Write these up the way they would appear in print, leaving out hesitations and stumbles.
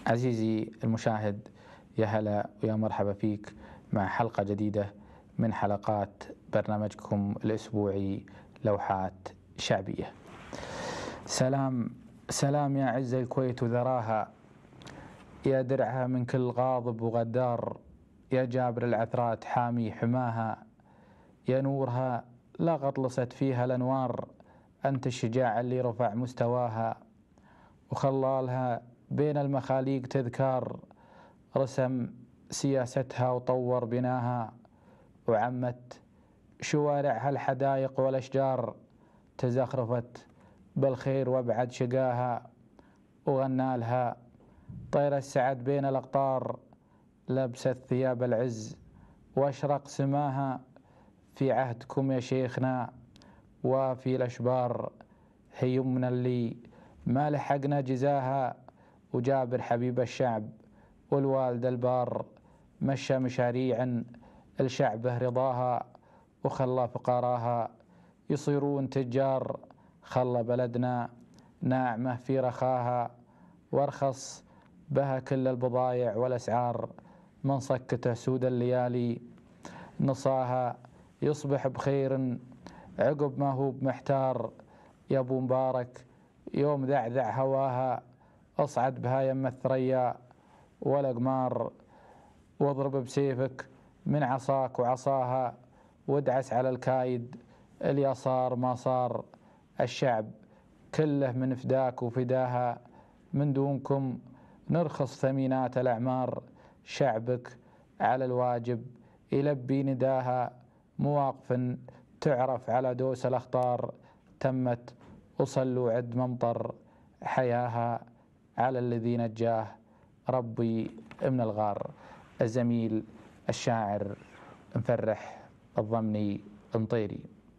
عزيزي المشاهد، يا هلا ويا مرحبا فيك مع حلقة جديدة من حلقات برنامجكم الأسبوعي لوحات شعبية. سلام سلام يا عز الكويت وذراها، يا درعها من كل غاضب وغدار، يا جابر العثرات حامي حماها، يا نورها لا غطلست فيها الأنوار، أنت الشجاع اللي رفع مستواها، وخلالها بين المخاليق تذكار، رسم سياستها وطور بناها، وعمت شوارعها الحدائق والأشجار، تزخرفت بالخير وابعد شقاها، وغنى لها طير السعد بين الأقطار، لبست ثياب العز واشرق سماها، في عهدكم يا شيخنا وفي الأشبار، هي يمنا اللي ما لحقنا جزاها، وجابر حبيب الشعب والوالد البار، مشى مشاريعا الشعبه رضاها، وخلى فقراها يصيرون تجار، خلى بلدنا ناعمة في رخاها، وارخص بها كل البضايع والأسعار، من سكته سود الليالي نصاها، يصبح بخير عقب ما هو بمحتار، يا ابو مبارك يوم ذعذع هواها، اصعد بها يم الثريا والأقمار، واضرب بسيفك من عصاك وعصاها، وادعس على الكايد اللي صار ما صار، الشعب كله من فداك وفداها، من دونكم نرخص ثمينات الأعمار، شعبك على الواجب يلبي نداها، مواقف تعرف على دوس الأخطار، تمت وصلوا عد ممطر حياها، على الذي نجاه ربي من الغار. الزميل الشاعر مفرح الضمني المطيري.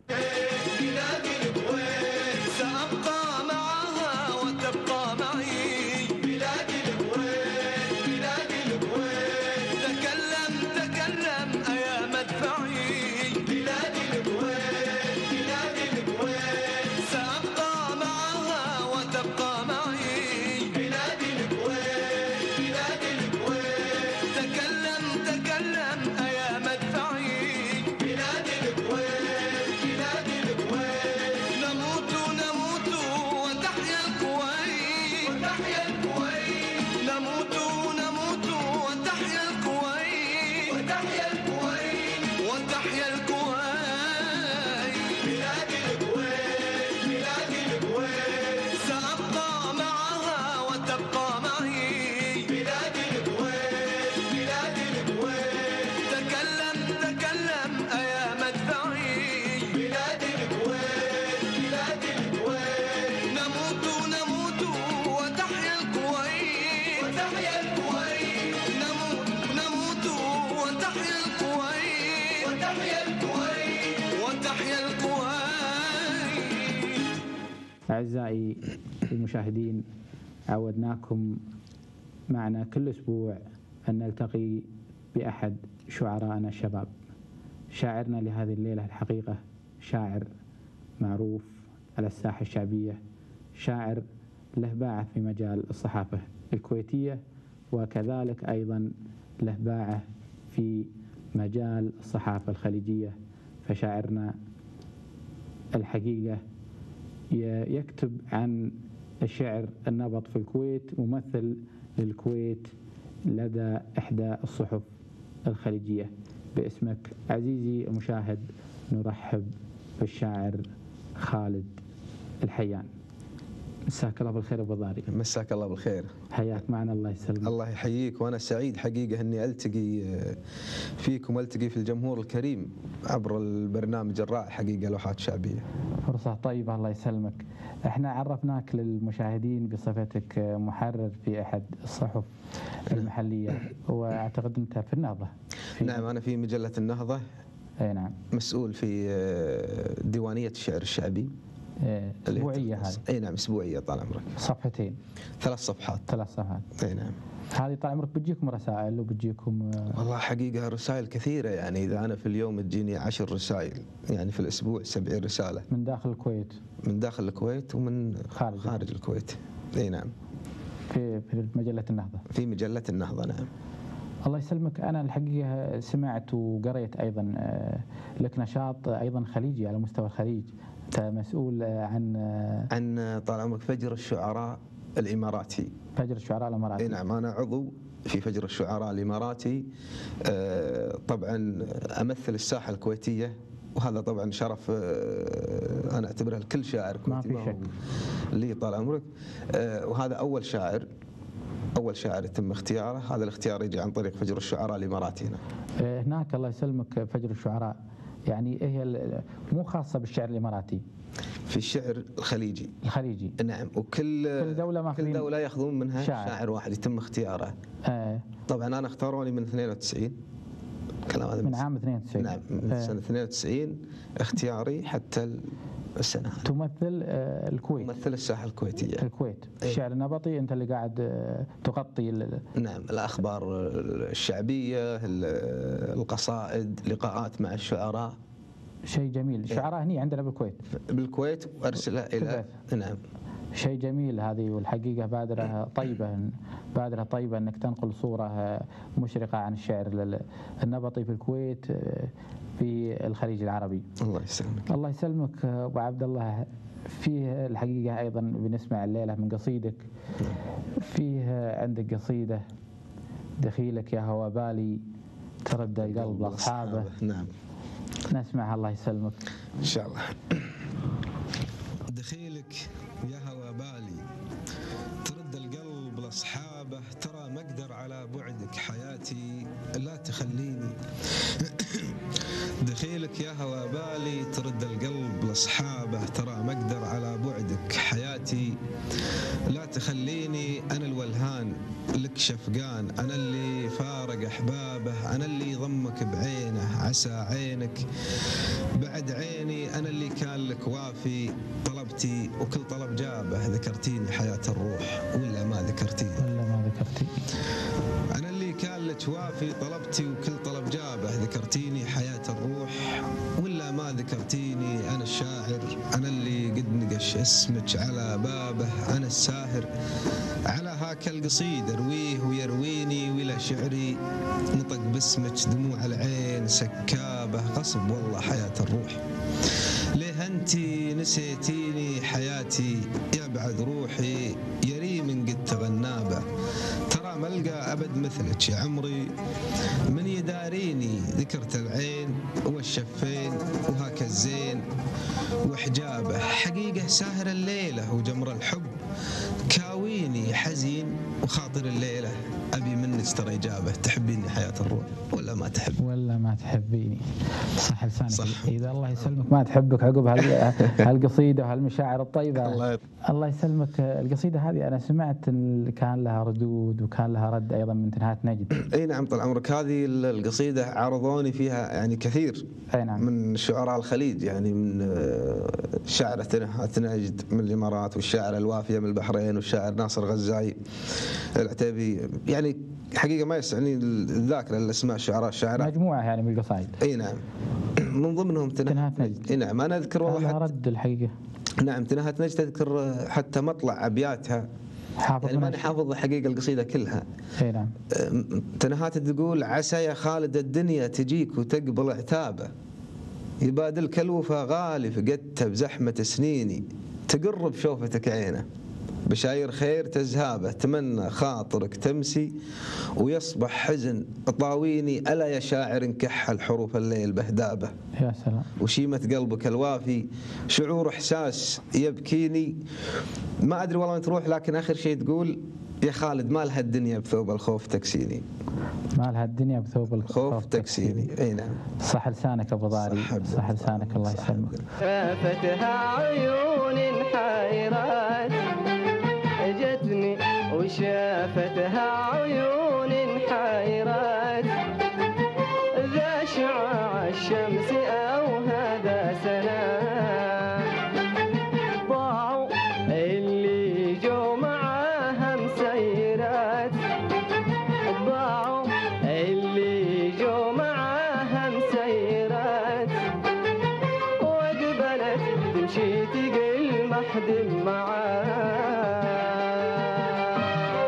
سأبقى معها وتبقى معي بلادي الكويت، بلادي الكويت، تكلم أيا مدفعي بلادي الكويت، بلادي الكويت، سأبقى معها وتبقى معي بلادي الكويت، بلادي الكويت، تكلم أيا مدفعي بلادي الكويت، بلادي الكويت، نموت وتحيا الكويت، وتحيا الكويت، نموت وتحيا الكويت، وتحيا الكويت، وتحيا الكويت، بلادي الكويت، بلادي الكويت، سأبقى معها وتبقى معي بلادي الكويت، بلادي الكويت، تكلم أيا مدفعي بلادي الكويت، بلادي الكويت، نموت وتحيا الكويت، وتحيا الكويت، نموت وتحيا الكويت، وتحيا الكويت، وتحيا الكويت. أعزائي المشاهدين، عودناكم معنا كل أسبوع أن نلتقي بأحد شعراءنا الشباب. شاعرنا لهذه الليلة الحقيقة شاعر معروف على الساحة الشعبية، شاعر له باعة في مجال الصحافة الكويتية، وكذلك أيضا له باعة في مجال الصحافة الخليجية. فشاعرنا الحقيقة يكتب عن الشعر النبط في الكويت، ممثل للكويت لدى إحدى الصحف الخليجية. باسمك عزيزي المشاهد نرحب بالشاعر خالد الحيان. مساك الله بالخير ابو ضاري. مساك الله بالخير، حياك معنا. الله يسلمك. الله يحييك، وانا سعيد حقيقه اني التقي فيكم والتقي في الجمهور الكريم عبر البرنامج الرائع حقيقه لوحات شعبيه. فرصة طيبة، الله يسلمك. احنا عرفناك للمشاهدين بصفتك محرر في احد الصحف المحلية، واعتقد انت في النهضة. نعم، انا في مجلة النهضة. اي نعم. مسؤول في ديوانية الشعر الشعبي. اسبوعية هذه؟ اي نعم، اسبوعية طال عمرك. صفحتين؟ 3 صفحات. 3 صفحات. اي نعم. هذه طال عمرك بتجيكم رسائل وبتجيكم؟ والله حقيقة رسائل كثيرة، يعني إذا أنا في اليوم تجيني 10 رسائل، يعني في الأسبوع 70 رسالة. من داخل الكويت؟ من داخل الكويت ومن خارج الكويت. اي نعم. في مجلة النهضة. في مجلة النهضة نعم. الله يسلمك، أنا الحقيقة سمعت وقريت أيضا لك نشاط أيضا خليجي على مستوى الخليج، أنت مسؤول عن طال عمرك فجر الشعراء الإماراتي. فجر الشعراء الإماراتي. نعم أنا عضو في فجر الشعراء الإماراتي. طبعا أمثل الساحة الكويتية، وهذا طبعا شرف أنا أعتبره لكل شاعر كويتي. ما في شك. لي طال عمرك. وهذا أول شاعر يتم اختياره، هذا الاختيار يجي عن طريق فجر الشعراء الإماراتي هنا. هناك الله يسلمك فجر الشعراء يعني هي مو خاصة بالشعر الإماراتي، في الشعر الخليجي. نعم، وكل دولة ياخذون منها شاعر واحد يتم اختياره. طبعا أنا اختاروني من 92، كلام هذا من عام 92. نعم من سنة 92 اختياري حتى السنة. تمثل الكويت. تمثل الساحة الكويتية. الكويت. الشعر النبطي أنت اللي قاعد تغطي نعم، الأخبار الشعبية، القصائد، لقاءات مع الشعراء. شيء جميل. الشعراء هني عندنا بالكويت وأرسلها إلى نعم. شيء جميل هذه، والحقيقة بادرة طيبة أنك تنقل صورة مشرقة عن الشعر النبطي في الكويت في الخليج العربي. الله يسلمك. الله يسلمك أبو عبد الله. فيه الحقيقة أيضا بنسمع الليلة من قصيدك، فيه عندك قصيدة دخيلك يا هوى بالي ترد القلب لأصحابه. نعم نسمعها الله يسلمك إن شاء الله. دخيلك يا هوى بالي ترد القلب لأصحابه، ترى ما أقدر على بعدك حياتي لا تخليني. دخيلك يا هوى بالي ترد القلب لأصحابه، ترى ما أقدر على بعدك حياتي لا تخليني. أنا الولهان لك شفقان، أنا اللي فارق أحبابه، أنا اللي ضمك بعينه عسى عينك بعد عيني، أنا اللي كان لك وافي طلبتي وكل طلب جابه، ذكرتيني حياة الروح ولا ما ذكرتيني. أنا اللي كان لك وافي طلبتي وكل طلب جابه، ذكرتيني حياة الروح ولا ما ذكرتيني. أنا الشاعر أنا اللي قد نقش اسمك على بابه، أنا الساهر على هاك القصيد ارويه ويرويني، ولا شعري نطق باسمك دموع العين سكابه، غصب والله حياة الروح. ليه انتي نسيتيني حياتي يا بعد روحي، يا ريم قد تغنابه، ترى ما القى ابد مثلك يا عمري، من يداريني ذكرت العين والشفين وهاك الزين وحجابه. حقيقة ساهر الليلة وجمر الحب كاويني حزين، وخاطر الليلة أبي منك ترى إجابة، تحبيني حياة الروح ولا ما تحب؟ ولا ما تحبيني. صح لسانك. صح. إذا الله يسلمك ما تحبك عقب هالقصيدة وهالمشاعر الطيبة. الله يسلمك. القصيدة هذه أنا سمعت كان لها ردود وكان لها رد أيضا من تنهات نجد. أي نعم طال عمرك، هذه القصيدة عرضوني فيها يعني كثير. أي نعم. من شعراء الخليج، يعني من شاعر تنهات نجد من الإمارات، والشاعر الوافية من البحرين، والشاعر ناصر غزاي العتيبي. يعني حقيقة ما يسعني الذاكرة الأسماء الشعراء مجموعة يعني من القصائد. أي نعم، من ضمنهم تنهات نجد. أي نعم، أنا أذكر والله حتى رد الحقيقة. نعم تنهات نجد أذكر حتى مطلع أبياتها، يعني ماني حافظ حقيقة القصيدة كلها. أي نعم. تنهات تقول عسى يا خالد الدنيا تجيك وتقبل عتابه، يبادلك الوفا غالي فقدته بزحمة سنيني، تقرب شوفتك عينه بشاير خير تزهابه، تمنى خاطرك تمسي ويصبح حزن طاويني، ألا يا شاعر انكحل حروف الليل بهدابه. يا سلام. وشيمة قلبك الوافي شعور إحساس يبكيني. ما أدري والله وين تروح، لكن آخر شيء تقول يا خالد ما لها الدنيا بثوب الخوف تكسيني. ما لها الدنيا بثوب الخوف تكسيني. اي نعم. صح لسانك ابو ضاري، صح لسانك. الله يسلمك. شافتها عيون حيرات جتني، وشافتها عيون حيرات، ذا شعاع الشمس او هذا سلام، ضاعوا اللي جو معاها مسيرات، ضاعوا اللي جو معاها مسيرات، وقبلت تمشي تقل محد معاه.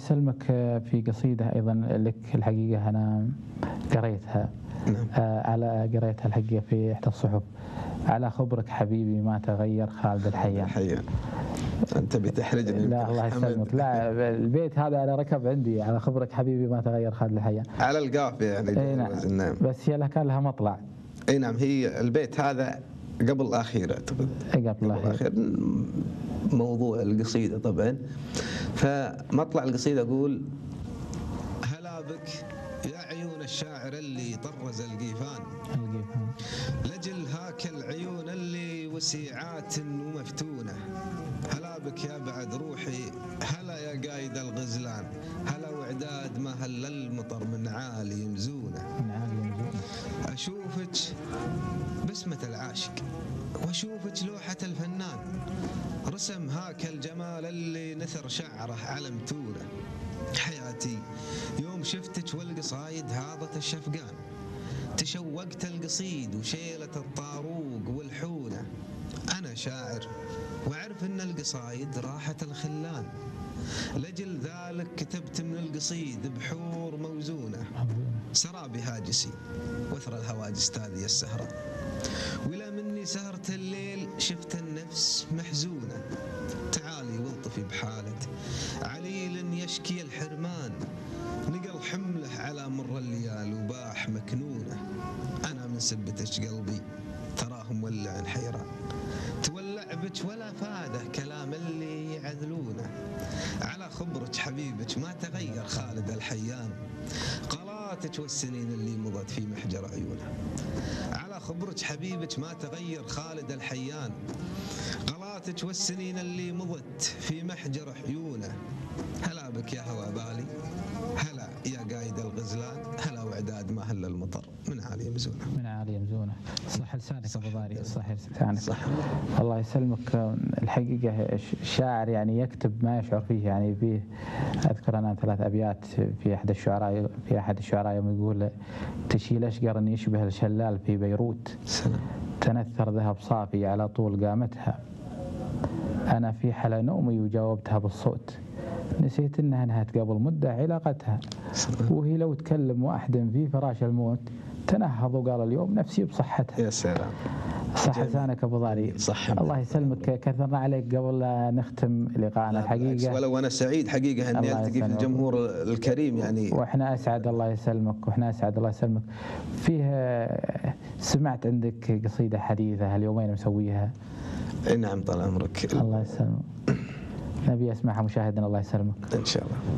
يسلمك في قصيدة أيضا لك الحقيقة أنا قريتها. قريتها الحقيقة في إحدى الصحف. على خبرك حبيبي ما تغير خالد الحيان. أنت بتحرجني. لا الله يسلمك. لا البيت هذا أنا ركب عندي. على خبرك حبيبي ما تغير خالد الحيان. على القافية يعني. نعم. بس هي كان لها مطلع. أي نعم. هي البيت هذا قبل الأخير أعتقد. قبل الأخير. موضوع القصيدة طبعا. فمطلع القصيدة أقول: هلا بك يا عيون الشاعر اللي طرز القيفان، لجل هاك العيون اللي وسيعات ومفتونة، هلا بك يا بعد روحي، هلا يا قايد الغزلان، هلا وعداد ما هل المطر من عالي يمزونه، أشوفك بسمة العاشق وأشوفك لوحة الفنان، رسم هاك الجمال اللي نثر شعره على متونه، حياتي يوم شفتك والقصايد هاضت الشفقان، تشوقت القصيد وشيلة الطاروق والحونة، أنا شاعر وأعرف أن القصايد راحة الخلان، لجل ذلك كتبت من القصيد بحور موزونة، سرى بهاجسي وثر الهواجس تاذي السهرة، ولا مني سهرة الليل شفت النفس محزونة، تعالي والطفي بحالة عليل يشكي الحرمان، نقل حمله على مر الليال وباح مكنونه، أنا من سبتك قلبي تراه مولع حيران، تولع بك ولا فاده كلام اللي يعذلونه، على خبرك حبيبك ما تغير خالد الحيان، قلاتك والسنين اللي مضت في محجر عيونه، على خبرك حبيبك ما تغير خالد الحيان، قلاتك والسنين اللي مضت في محجر عيونه، هلا بك يا هوى بالي، هلا يا قايد الغزلان، هلا وعداد ما هل المطر من عالي يمزونه. من عالي يمزونه. صح لسانك ابو ضاري. صح لسانك. صح. الله يسلمك. الحقيقه الشاعر يعني يكتب ما يشعر فيه. يعني فيه اذكر انا 3 ابيات في احد الشعراء يوم يقول: تشيل اشقر يشبه الشلال في بيروت، تنثر ذهب صافي على طول قامتها، انا في حلا نومي وجاوبتها بالصوت، نسيت انها انهت قبل مده علاقتها، وهي لو تكلم واحد في فراش الموت تنهض وقال اليوم نفسي بصحتها. يا سلام. صح لسانك ابو ضاري. صح. الله يسلمك. كثرنا عليك قبل لا نختم لقاءنا الحقيقه. ولو انا سعيد حقيقه اني التقي في الجمهور الكريم يعني. واحنا اسعد. الله يسلمك. واحنا اسعد. الله يسلمك. فيه سمعت عندك قصيده حديثه اليومين مسويها. اي نعم طال عمرك. الله يسلمك. نبي اسمعها مشاهدنا. الله يسلمك. ان شاء الله.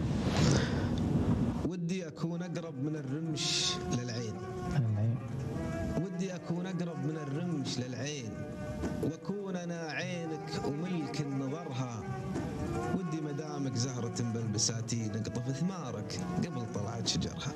ودي اكون اقرب من الرمش للعين، ودي اكون اقرب من الرمش للعين، واكون انا عينك وملك نظرها، ودي مدامك زهرة بالبساتين اقطف ثمارك قبل طلعت شجرها.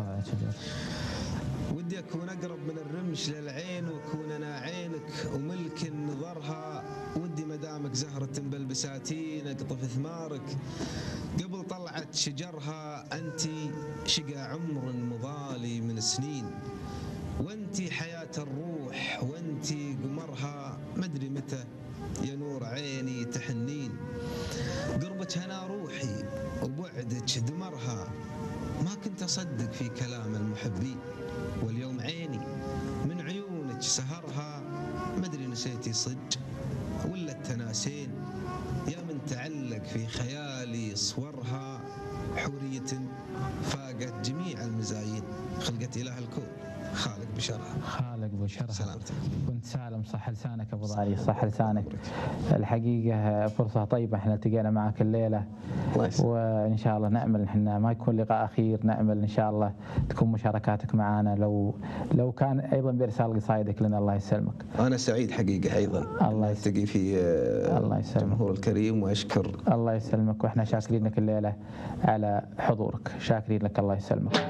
ودي اكون اقرب من الرمش للعين، واكون انا عينك وملك نظرها، ودي مدامك زهرة بالبساتين اقطف ثمارك قبل طلعت شجرها، انتي شقى عمر مضالي من سنين، وانتي حياة الروح وانتي قمرها، مدري متى يا نور عيني تحنين، قربك هنا روحي وبعدك دمرها، ما كنت أصدق في كلام المحبين، واليوم عيني من عيونك سهرها، مدري نسيتي صج ولا التناسين، يا من تعلق في خيالي صورها، حورية فاقت جميع المزايين، خلقت إله الكون خالق بشرها. خالق بشرها. سلامتك. كنت سالم. صح لسانك ابو ضاري. صح لسانك. الحقيقه فرصه طيبه احنا التقينا معك الليله، وان شاء الله نامل احنا ما يكون لقاء اخير، نامل ان شاء الله تكون مشاركاتك معنا لو كان ايضا بارسال قصايدك لنا. الله يسلمك. انا سعيد حقيقه ايضا الله التقي في الجمهور الكريم، واشكر. الله يسلمك. واحنا شاكرين لك الليله على حضورك. شاكرين لك. الله يسلمك.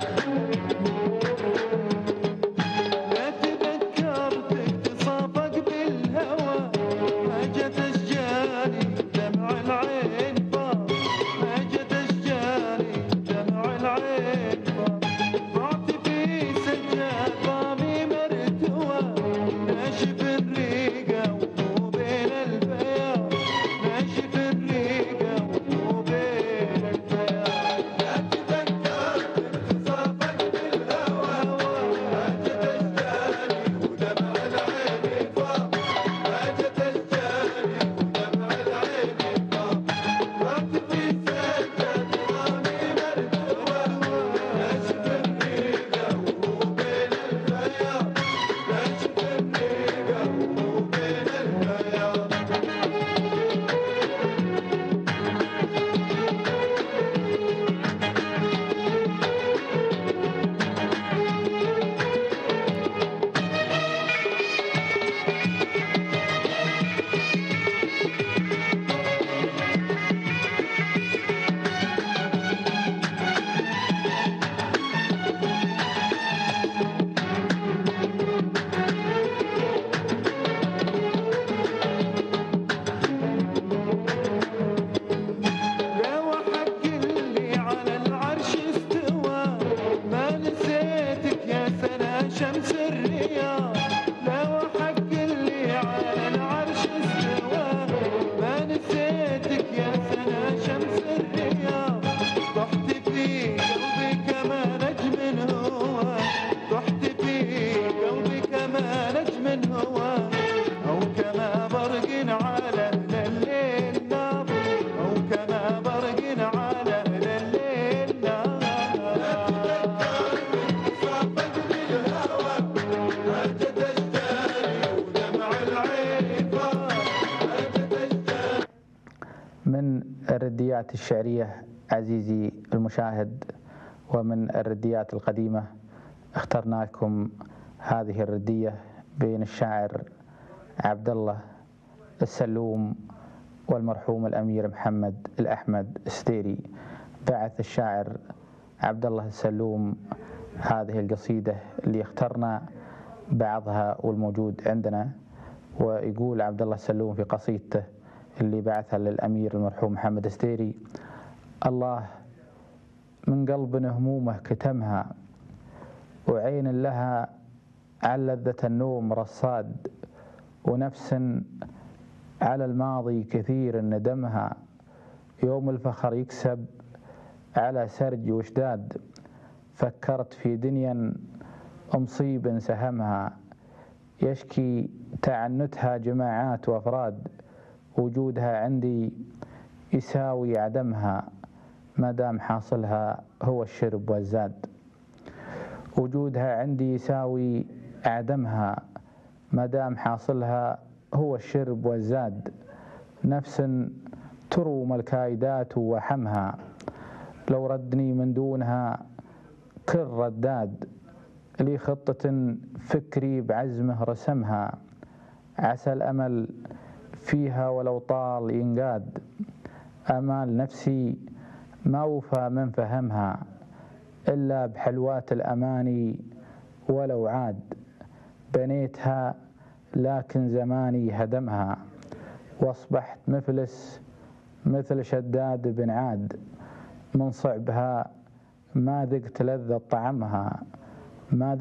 الرديات الشعرية عزيزي المشاهد، ومن الرديات القديمة اخترنا لكم هذه الردية بين الشاعر عبد الله السلوم والمرحوم الأمير محمد الأحمد السديري. بعث الشاعر عبد الله السلوم هذه القصيدة اللي اخترنا بعضها والموجود عندنا، ويقول عبد الله السلوم في قصيدته اللي بعثها للأمير المرحوم محمد السديري: الله من قلب همومه كتمها، وعين لها عن لذة النوم رصاد، ونفس على الماضي كثير ندمها، يوم الفخر يكسب على سرج وشداد، فكرت في دنيا مصيب سهمها، يشكي تعنتها جماعات وأفراد، وجودها عندي يساوي عدمها، ما دام حاصلها هو الشرب والزاد. وجودها عندي يساوي عدمها، ما دام حاصلها هو الشرب والزاد، نفس تروم الكايدات وحمها، لو ردني من دونها كل رداد، لي خطة فكري بعزمه رسمها، عسى الأمل فيها ولو طال ينقاد، أمال نفسي ما وفى من فهمها، إلا بحلوات الأماني ولو عاد، بنيتها لكن زماني هدمها، واصبحت مفلس مثل شداد بن عاد، من صعبها ما ذقت لذة طعمها، ما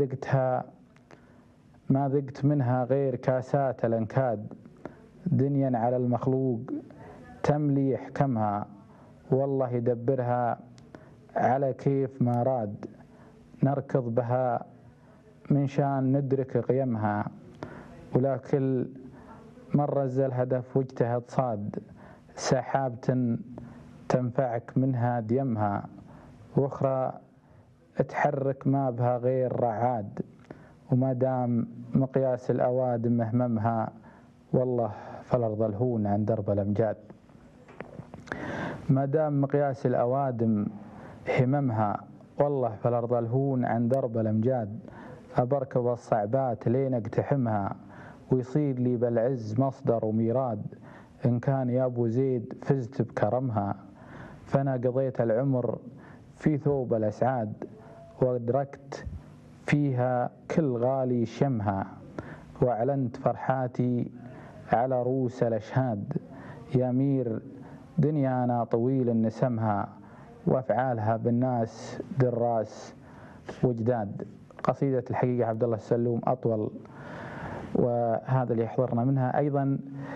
ذقت منها غير كاسات الانكاد، دنيا على المخلوق تملي يحكمها، والله يدبرها على كيف ما راد، نركض بها من شان ندرك قيمها، ولكن من رز الهدف واجتهد صاد، سحابة تنفعك منها ديمها، واخرى تحرك ما بها غير رعاد، وما دام مقياس الأوادم مهممها، والله فالأرض الهون عن درب الأمجاد. ما دام مقياس الأوادم هممها، والله فالأرض الهون عن درب الأمجاد، أبركض الصعبات لين اقتحمها، ويصير لي بالعز مصدر وميراد، إن كان يا أبو زيد فزت بكرمها، فأنا قضيت العمر في ثوب الأسعاد، وأدركت فيها كل غالي شمها، وأعلنت فرحاتي على رؤوس الأشهاد، يا مير دنيانا طويل نسمها، وأفعالها بالناس دراس وجداد. قصيدة الحقيقة عبد الله السلوم أطول، وهذا اللي يحضرنا منها. أيضا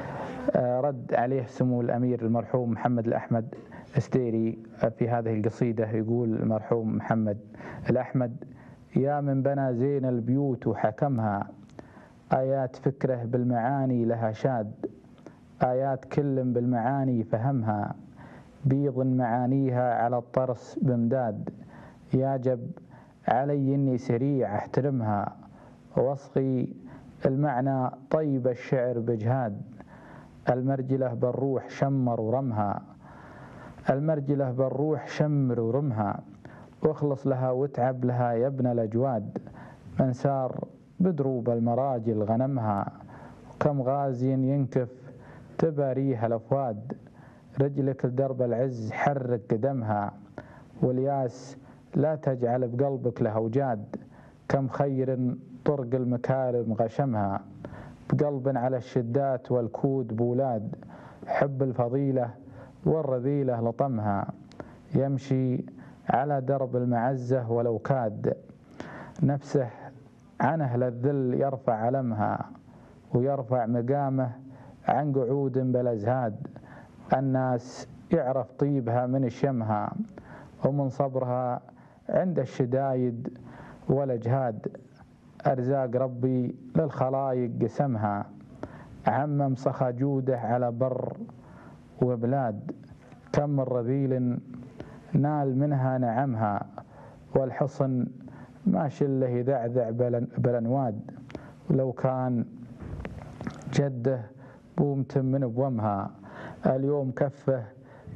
رد عليه سمو الأمير المرحوم محمد الأحمد السديري في هذه القصيدة، يقول المرحوم محمد الأحمد: يا من بنى زين البيوت وحكمها، آيات فكره بالمعاني لها شاد، آيات كل بالمعاني فهمها، بيض معانيها على الطرس بمداد، ياجب علي إني سريع احترمها، واسقي المعنى طيب الشعر بجهاد، المرجلة بالروح شمر ورمها، المرجلة بالروح شمر ورمها، واخلص لها واتعب لها يا ابن الأجواد، من سار بدروب المراجل غنمها، كم غازي ينكف تباريها الأفواد، رجلك لدرب العز حرك قدمها، والياس لا تجعل بقلبك له وجاد، كم خير طرق المكارم غشمها، بقلب على الشدات والكود بولاد، حب الفضيلة والرذيلة لطمها، يمشي على درب المعزة ولو كاد، نفسه عن أهل الذل يرفع علمها، ويرفع مقامه عن قعود بالأزهاد، الناس يعرف طيبها من شمها، ومن صبرها عند الشدايد والأجهاد، أرزاق ربي للخلايق قسمها، عمم سخى جوده على بر وبلاد، كم من رذيل نال منها نعمها، والحصن ما شله يذعذع بالأنواد، ولو كان جده بومتم من بومها، اليوم كفه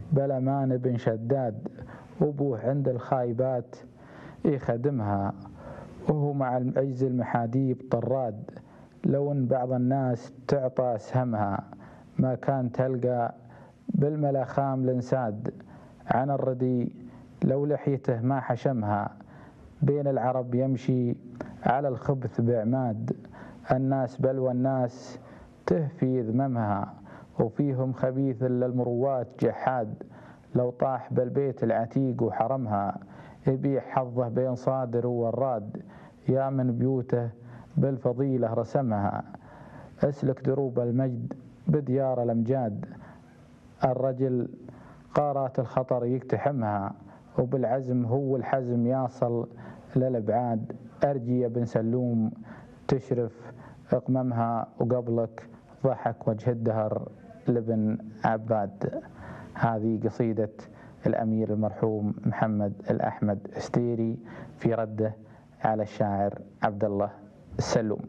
بلا مان بن شداد وبوه عند الخايبات يخدمها، وهو مع العجز المحاديب طراد، لو ان بعض الناس تعطى سهمها، ما كان تلقى بالملا خام لنساد، عن الردي لو لحيته ما حشمها، بين العرب يمشي على الخبث بعماد، الناس بلوى الناس تهفي ذممها، وفيهم خبيث للمروات جحاد، لو طاح بالبيت العتيق وحرمها، يبيع حظه بين صادر ووراد، يا من بيوته بالفضيلة رسمها، اسلك دروب المجد بديار الأمجاد، الرجل قارات الخطر يقتحمها، وبالعزم هو الحزم يصل للأبعاد، أرجي يا بن سلوم تشرف اقممها، وقبلك ضحك وجه الدهر لابن عباد. هذه قصيدة الأمير المرحوم محمد الأحمد ستيري في رده على الشاعر عبد الله السلوم.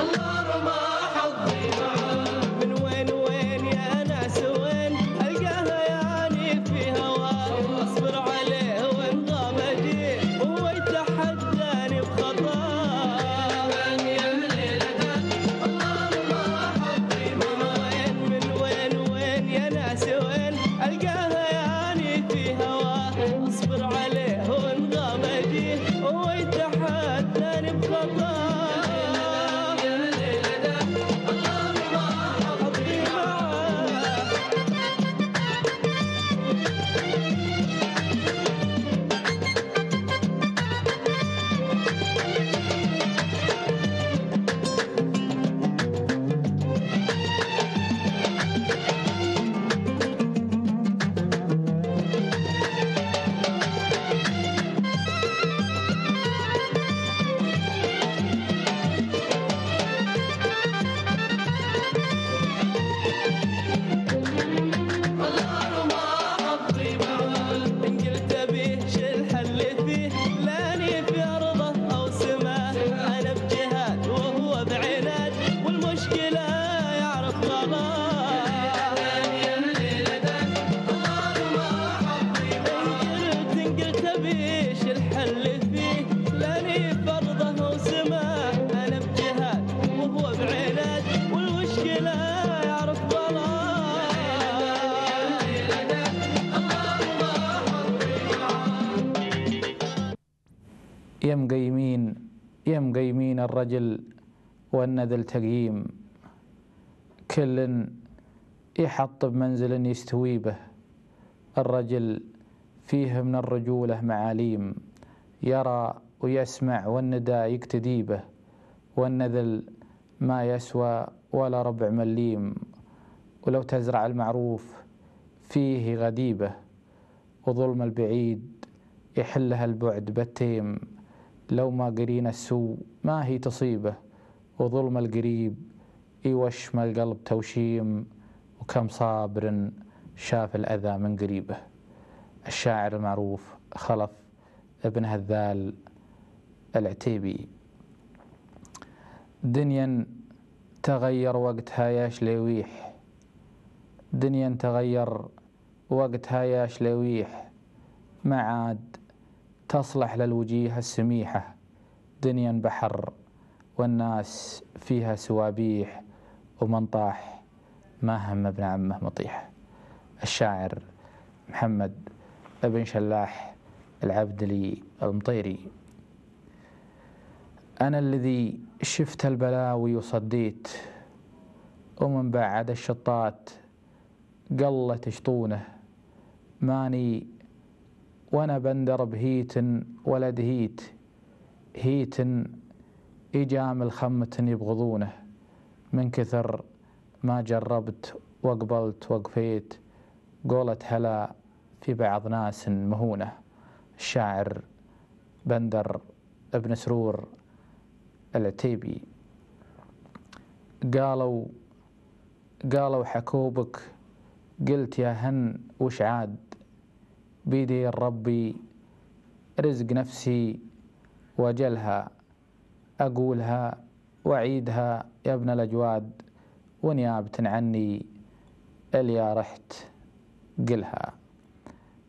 من وين وين يا ناس وين القاها يعني في هواه، اصبر عليه وان غامدي هو يتحداني بخطاه، يا ليلة الله ما حظي معاه. من وين وين يا ناس وين القاها يعني في هواه، اصبر عليه وان غامدي هو يتحداني بخطاه. يا مقيمين الرجل والنذل تقييم، كل يحط بمنزل يستوي به، الرجل فيه من الرجولة معاليم، يرى ويسمع والندى يقتدي به، والنذل ما يسوى ولا ربع مليم، ولو تزرع المعروف فيه غديبه، وظلم البعيد يحلها البعد بالتيم، لو ما قرين السوء ما هي تصيبه، وظلم القريب يوشم القلب توشيم، وكم صابر شاف الأذى من قريبه. الشاعر المعروف خلف ابن هذال العتيبي. دنيا تغير وقتها يا شليويح، دنيا تغير وقتها يا شليويح، ما عاد تصلح للوجيه السميحة، دنيا بحر والناس فيها سوابيح، ومن طاح ما هم ابن عمه مطيح. الشاعر محمد بن شلاح العبدلي المطيري. أنا الذي شفت البلاوي وصديت، ومن بعد الشطات قلت شطونه، ماني وانا بندر بهيت ولد هيت إجام الخمة يبغضونه، من كثر ما جربت وقبلت وقفيت، قولت هلا في بعض ناس مهونة. الشاعر بندر ابن سرور العتيبي. قالوا حكوبك، قلت يا هن وش عاد، بيدي ربي رزق نفسي وجلها، أقولها وأعيدها يا ابن الأجواد، ونيابة عني اليا رحت قلها.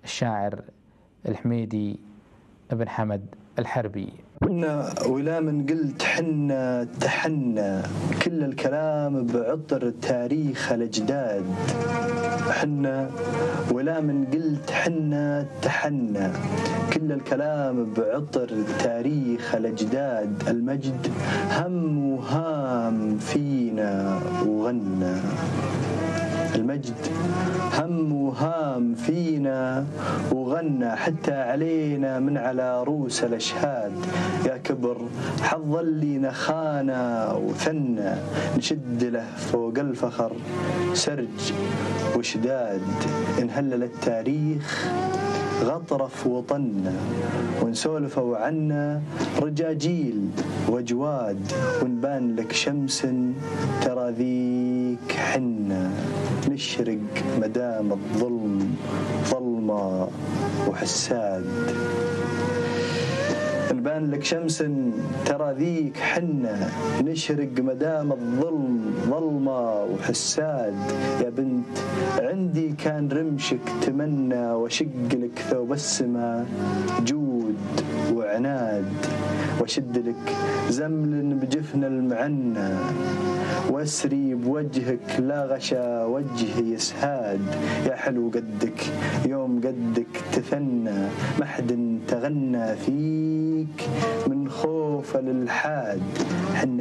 الشاعر الحميدي بن حمد الحربي. ولا من قلت حنا تحنى كل الكلام بعطر تاريخ الأجداد. حنا ولا من قلت حنا تحنى كل الكلام بعطر تاريخ الأجداد. المجد هم وهام فينا وغنى. المجد هم وهام فينا وغنى حتى علينا من على روس الأشهاد. يا كبر حظ اللي نخانا وثنى نشد له فوق الفخر سرج وشداد. انهلل التاريخ غطرف وطنا ونسولفوا عنا رجاجيل وجواد. ونبان لك شمس ترى ذيك حنا نشرق مدام الظلم ظلمة وحساد. نبان لك شمس ترى ذيك حنا نشرق مدام الظلم ظلمة وحساد. يا بنت عندي كان رمشك تمنى وشق لك ثوب السما جود وعناد. وشد لك زمل بجفن المعنى واسري بوجهك لا غشا وجهي يسهاد. يا حلو قدك يوم قدك تثنى محد تغنى فيك من خوف الالحاد. حنا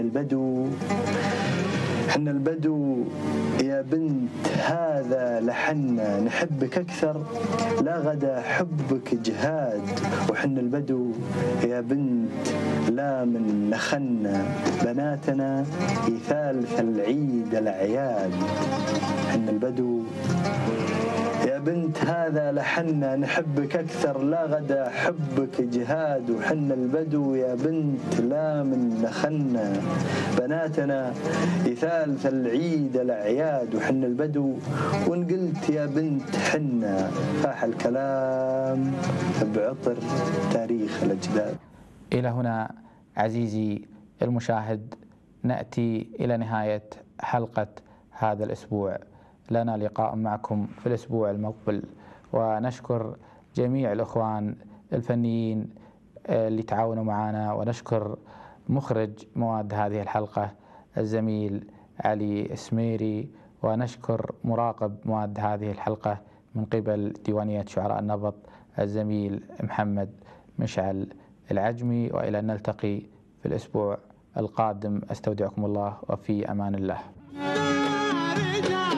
البدو يا بنت هذا لحنا نحبك أكثر لا غدا حبك جهاد. وحنا البدو يا بنت لا من نخنا بناتنا ثالث العيد الأعياد. حنا البدو يا بنت هذا لحنا نحبك أكثر لا غدا حبك جهاد. وحنا البدو يا بنت لا من نخنا بناتنا ثالث العيد الأعياد. وحنا البدو وإن قلت يا بنت حنا فاح الكلام بعطر تاريخ الأجداد. إلى هنا عزيزي المشاهد نأتي إلى نهاية حلقة هذا الأسبوع. لنا لقاء معكم في الأسبوع المقبل. ونشكر جميع الأخوان الفنيين اللي تعاونوا معنا. ونشكر مخرج مواد هذه الحلقة الزميل علي اسميري. ونشكر مراقب مواد هذه الحلقة من قبل ديوانية شعراء النبط الزميل محمد مشعل العجمي. وإلى أن نلتقي في الأسبوع القادم أستودعكم الله وفي أمان الله.